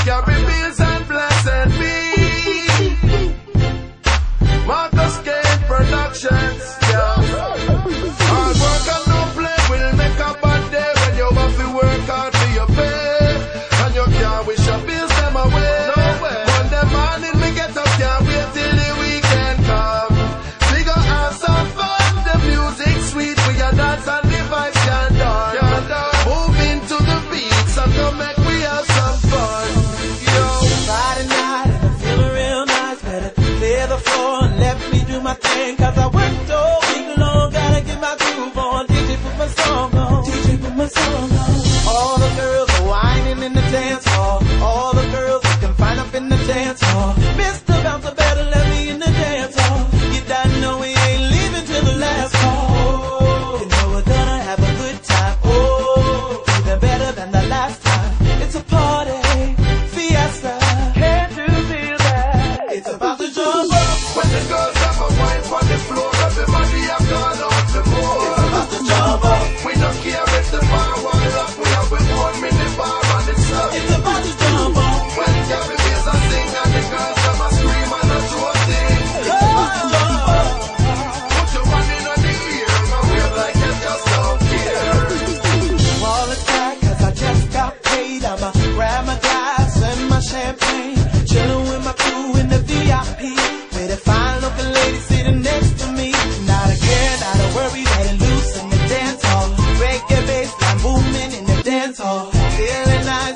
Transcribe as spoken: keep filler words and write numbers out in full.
Carry bills and blessed be. Marcus Kane Productions, yeah. Hard work and no play will make a bad day when you have to work hard for your pay. And you can't wish your bills them away. No way. Monday morning we get up, can't wait till the weekend come. Figure out some fun, the music sweet, we a dance and the vibes can done. Move into the beat, so come make we have some fun. Yo. Friday night and I'm feeling real nice. Better clear the floor and let me do my thing, cause I worked all week long. Gotta get my groove on. D J put my song on. D J put my song on. All the girls are whining in the dance hall. All the girls you can find up in the dance hall. Mister Bouncer better let me in the dance hall. You don't know we ain't leaving till the last call. You know we're gonna have a good time. Oh, even better than the last time. It's a party, fiesta. Can't you feel that? It's about to jump up. When the girls have a wine on the floor, everybody have gone out the more. It's about to jump up. We don't care if the bar wall up, we have with one minute bar and it's up. It's about to jump up. When Gabby Bass a sing and the girls have a scream and a throw a thing. It's about to jump up. Put your one in on the ear and wave like you just don't care. All is back cause I just got paid. I'ma grab my glass and my champagne, chillin' with my crew in the V I P, with a fine looking lady sitting next to me. Not a care, not a worry, let it loose in the dance hall. Reggae bass line booming in the dance hall. Feeling nice